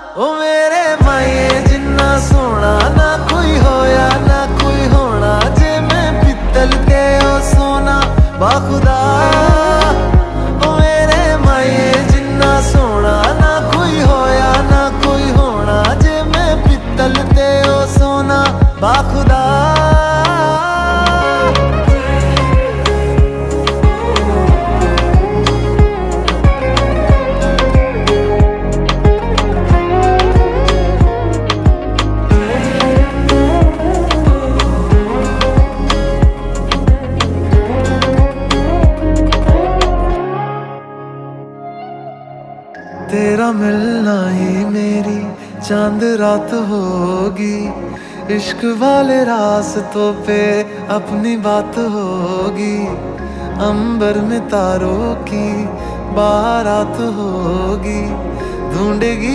ओ मेरे माए जिन्ना सोना ना कोई होया ना कोई होना, जे मैं पित्तल ते ओ सोना बाखुदा। ओ मेरे माए जिन्ना सोना ना कोई होया ना कोई होना, जे मैं पित्तल ते ओ सोना बाखुदा। तेरा मिलना ही मेरी चांद रात होगी, इश्क वाले रास्तों पे अपनी बात होगी। अंबर में तारों की बारात होगी, ढूंढेगी